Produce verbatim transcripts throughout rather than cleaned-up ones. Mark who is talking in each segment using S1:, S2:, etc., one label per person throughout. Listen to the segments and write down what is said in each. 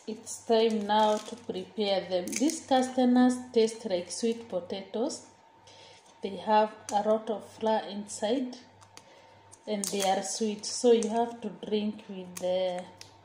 S1: it's time now to prepare them. These castanas taste like sweet potatoes. They have a lot of flour inside and they are sweet, so you have to drink with the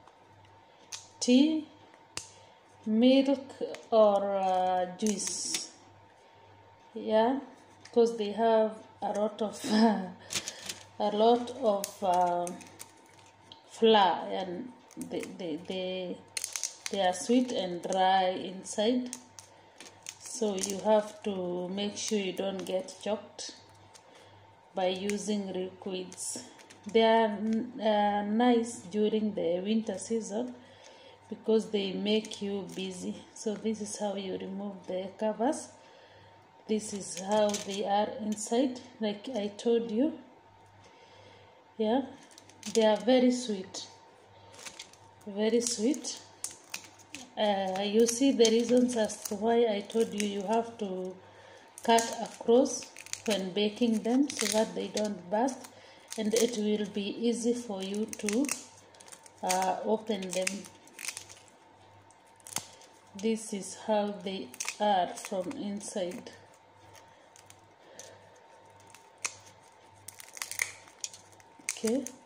S1: tea, milk, or uh, juice. Yeah, because they have a lot of a lot of uh, flour, and they, they they they are sweet and dry inside, so you have to make sure you don't get choked by using liquids. They are uh, nice during the winter season because they make you busy. So this is how you remove the covers. This is how they are inside, like I told you. Yeah, they are very sweet, very sweet. Uh, you see the reasons as to why I told you you have to cut across when baking them so that they don't burst, and it will be easy for you to uh, open them. This is how they are from inside. Okay.